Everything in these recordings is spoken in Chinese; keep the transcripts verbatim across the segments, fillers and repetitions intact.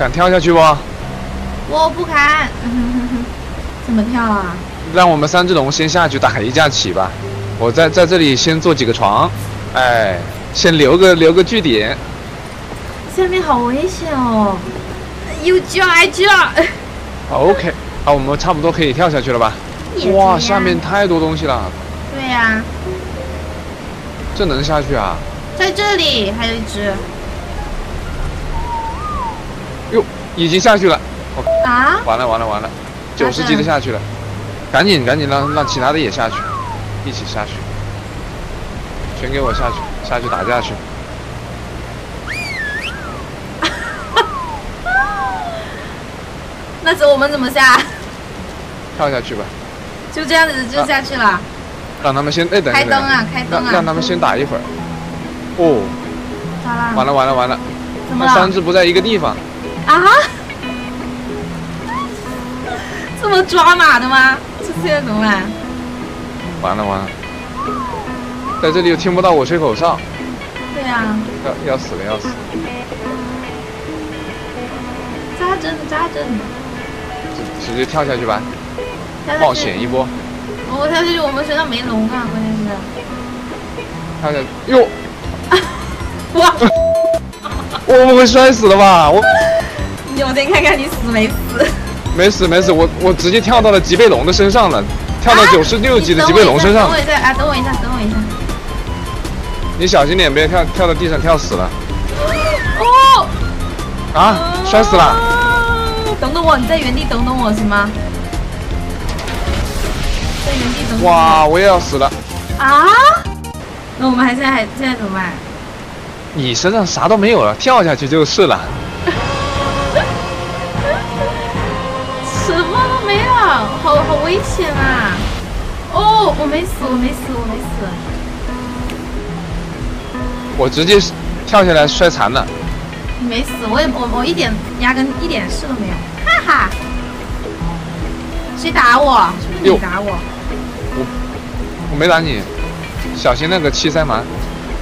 敢跳下去不？ 我不敢。怎么跳啊？ 让我们三只龙先下去打一架起吧。我在在这里先做几个床，哎，先留个留个据点。 下面好危险哦！有救啊救啊 ！OK， 好，我们差不多可以跳下去了吧？哇，下面太多东西了。 对呀、啊。 这能下去啊？ 在这里还有一只。 哟，已经下去了。 啊！ 完了完了完了，九十级的下去了，赶紧赶紧让让其他的也下去，一起下去，全给我下去，下去打架去。 那时候我们怎么下？ 跳下去吧。 就这样子就下去了。啊、 让他们先哎等一等。 开灯啊开灯啊！ 让让他们先打一会儿。哦。 咋啦？ 完了完了完了！ 怎么了？ 那三只不在一个地方。 啊？这么抓马的吗？这现在怎么办？ 完了完了，在这里又听不到我吹口哨。 对呀、啊。 要要死了要死了！ 扎针扎针。 直直接跳下去吧，冒险一波。 我跳下去，我们身上没龙啊，关键是。 跳下去，哟！ 哇！ 我不会摔死了吧？我。 我先看看你死没死。 没死没死，我我直接跳到了吉贝龙的身上了，跳到九十六级的吉贝龙身上。 等我一下啊！等我一下，等我一下。 你小心点，别跳跳到地上跳死了。 哦。 啊！摔死了。 等等我，你在原地等等我行吗？在原地等等我。 哇！我也要死了。 啊？那我们还现在还现在怎么办？ 你身上啥都没有了，跳下去就是了。 什么都没有，好好危险啊！哦，我没死，我没死，我没死。 我直接跳下来摔残了。 你没死，我也我我一点压根一点事都没有，哈哈。谁打我？是不是你打我？ 我我没打你，小心那个七塞蛮。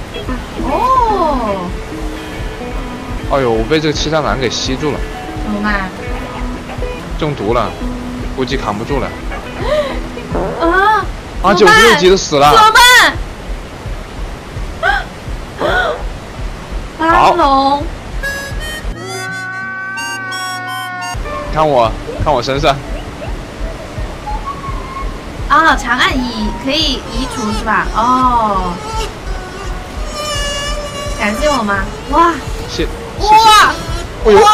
哦。 哎呦，我被这个七塞蛮给吸住了。 怎么办？ 中毒了，估计扛不住了。 啊！ 啊，九十六级的死了。 怎么办？八龙。 看我，看我身上。 啊，长按移可以移除是吧？哦。感谢我吗？哇！ 谢。 哇！ 哎呦！ 哇！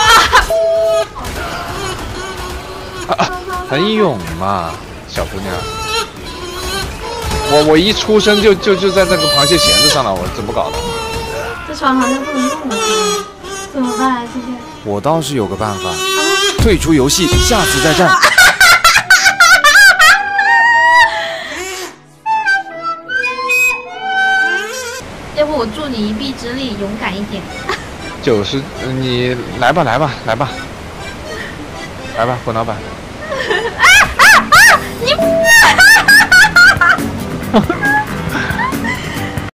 啊，很勇嘛，小姑娘。我我一出生就就就在这个螃蟹钳子上了，我怎么搞的？ 这船好像不能动了，怎么办？谢谢。 我倒是有个办法，退出游戏，下次再战。 要不我助你一臂之力，勇敢一点。 九十，你来吧来吧来吧，来吧，混老板。 啊啊啊！你。